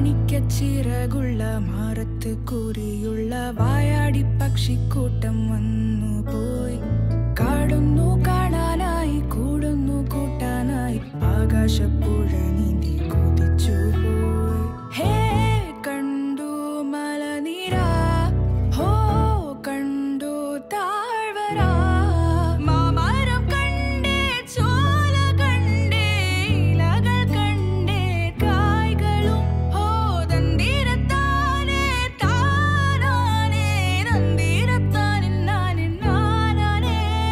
Maanikya Chirakulla മാറത്ത് കുറിയുള്ള വായാടി പക്ഷിക്കൂട്ടം വന്നു പോയി. കാടുന്നു കാണാനായി കൂടുന്നു കൂട്ടാനായി ആകാശപ്പുഴ നീന്തി കുതിച്ചു പോയി. ഹേ കണ്ടു മലനിര, ഹോ കണ്ടു താഴ്വര, മാമരം കണ്ടേ ചോല കണ്ടേ ഇലകൾ കണ്ടേ കായ്കളും. ഹോ തന്തിരത്താനേ താനാനേ തന്തിരത്താനെ നാനേ നാനാനേ.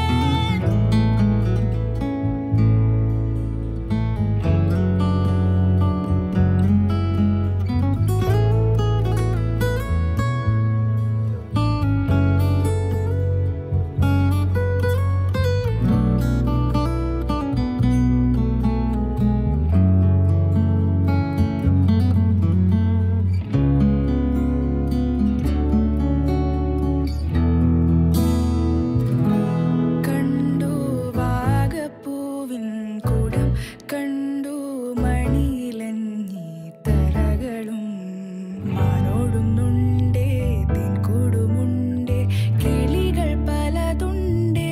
കണ്ടു വാഗപ്പൂവിൻ കൂടം, കണ്ടു മണിയിലഞ്ഞി തറകളും. മാനോടുന്നുണ്ടേ തേൻകൂടുമുണ്ടേ കിളികൾ പലതുണ്ടേ.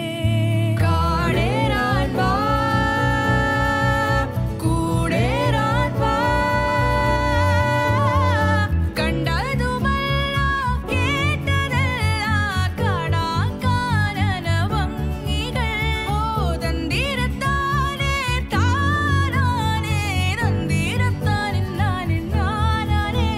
കാടേറാൻ വാ കൂടേറാൻ വാ, കണ്ടതുമല്ല കേട്ടതല്ല കാണാൻ കാനന ഭംഗികൾ. ഓ തന്തിരത്താനേ താനാനേ തന്തിരത്താനെ നാനേ നാനാനേ.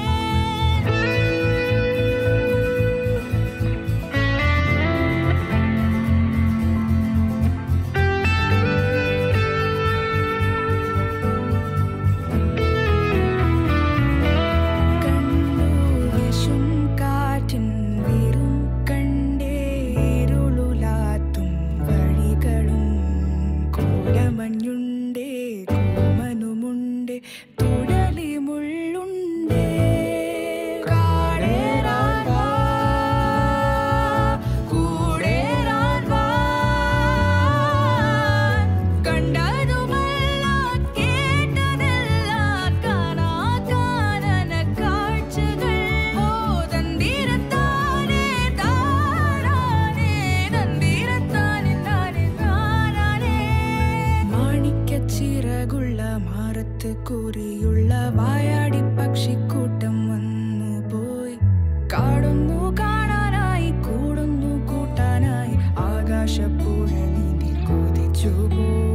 കണ്ടു വിഷും കാറ്റിൻ വീറും, കണ്ടേ ഇരുളുലാത്തും വഴികളും. കോലമഞ്ഞുണ്ടേ കോമനുമുണ്ടേ തുടലി മുള്ളുണ്ടേ. കാടേറാൻ വാ കൂടേറാൻ വാ, കണ്ടതുമല്ല കേട്ടതല്ല കാണാൻ കാനന കാഴ്ചകൾ. ഓ തന്തിരത്താനേ താനാനേ തന്തിരത്താനെ നാനേ നാനാനേ. മാണിക്യ ചിറകുള്ള മാറത്ത് കുറിയുള്ള വായാടി പക്ഷിക്കൂട്ടം വന്നു പോയി. കാടുന്നു കാണാനായി കൂടുന്നു കൂട്ടാനായി ആകാശപ്പുഴ നീന്തി കുതിച്ചു പോയി.